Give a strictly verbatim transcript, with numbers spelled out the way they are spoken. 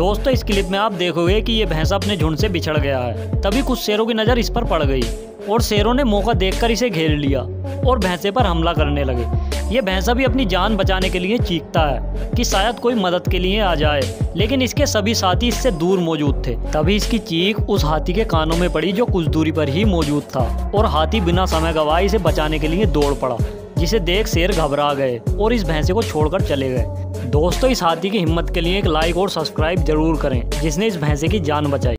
दोस्तों इस क्लिप में आप देखोगे कि ये भैंसा अपने झुंड से बिछड़ गया है। तभी कुछ शेरों की नज़र इस पर पड़ गई और शेरों ने मौका देखकर इसे घेर लिया और भैंसे पर हमला करने लगे। ये भैंसा भी अपनी जान बचाने के लिए चीखता है कि शायद कोई मदद के लिए आ जाए, लेकिन इसके सभी साथी इससे दूर मौजूद थे। तभी इसकी चीख उस हाथी के कानों में पड़ी जो कुछ दूरी पर ही मौजूद था और हाथी बिना समय गवाए इसे बचाने के लिए दौड़ पड़ा, जिसे देख शेर घबरा गए और इस भैंसे को छोड़कर चले गए। दोस्तों इस हाथी की हिम्मत के लिए एक लाइक और सब्सक्राइब जरूर करें जिसने इस भैंसे की जान बचाई।